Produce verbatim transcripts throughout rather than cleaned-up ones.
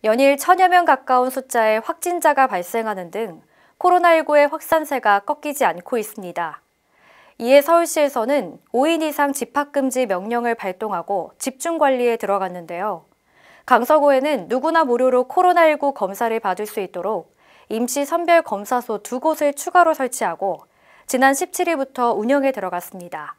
연일 천여 명 가까운 숫자의 확진자가 발생하는 등 코로나십구의 확산세가 꺾이지 않고 있습니다. 이에 서울시에서는 오 인 이상 집합금지 명령을 발동하고 집중관리에 들어갔는데요. 강서구에는 누구나 무료로 코로나십구 검사를 받을 수 있도록 임시 선별검사소 두 곳을 추가로 설치하고 지난 십칠 일부터 운영에 들어갔습니다.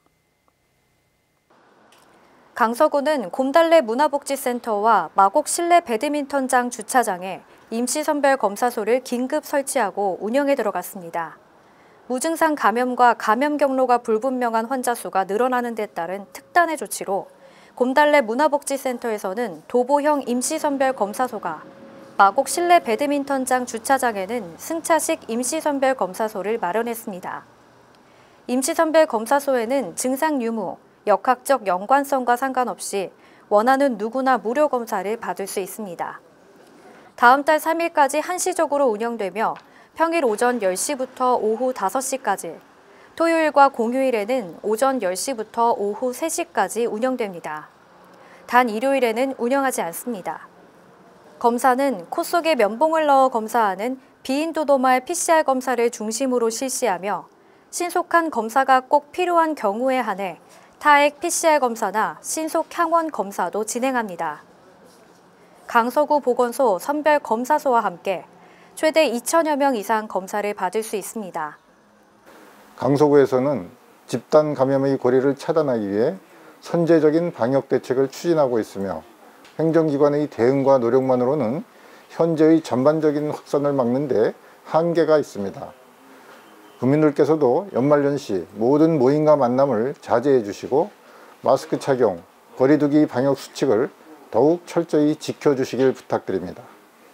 강서구는 곰달래 문화복지센터와 마곡 실내 배드민턴장 주차장에 임시선별검사소를 긴급 설치하고 운영에 들어갔습니다. 무증상 감염과 감염 경로가 불분명한 환자 수가 늘어나는 데 따른 특단의 조치로 곰달래 문화복지센터에서는 도보형 임시선별검사소가, 마곡 실내 배드민턴장 주차장에는 승차식 임시선별검사소를 마련했습니다. 임시선별검사소에는 증상 유무, 역학적 연관성과 상관없이 원하는 누구나 무료 검사를 받을 수 있습니다. 다음 달 삼 일까지 한시적으로 운영되며 평일 오전 열 시부터 오후 다섯 시까지, 토요일과 공휴일에는 오전 열 시부터 오후 세 시까지 운영됩니다. 단 일요일에는 운영하지 않습니다. 검사는 코 속에 면봉을 넣어 검사하는 비인도도말 피씨알 검사를 중심으로 실시하며 신속한 검사가 꼭 필요한 경우에 한해 타액 피씨알 검사나 신속 항원 검사도 진행합니다. 강서구 보건소 선별검사소와 함께 최대 이천여 명 이상 검사를 받을 수 있습니다. 강서구에서는 집단 감염의 고리를 차단하기 위해 선제적인 방역 대책을 추진하고 있으며 행정기관의 대응과 노력만으로는 현재의 전반적인 확산을 막는 데 한계가 있습니다. 국민들께서도 연말연시 모든 모임과 만남을 자제해 주시고 마스크 착용, 거리 두기 방역 수칙을 더욱 철저히 지켜주시길 부탁드립니다.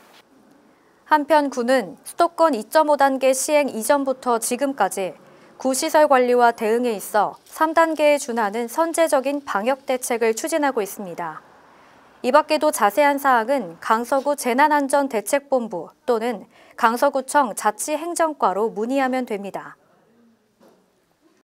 한편 구는 수도권 이 점 오 단계 시행 이전부터 지금까지 구시설 관리와 대응에 있어 삼 단계에 준하는 선제적인 방역 대책을 추진하고 있습니다. 이 밖에도 자세한 사항은 강서구 재난안전대책본부 또는 강서구청 자치행정과로 문의하면 됩니다.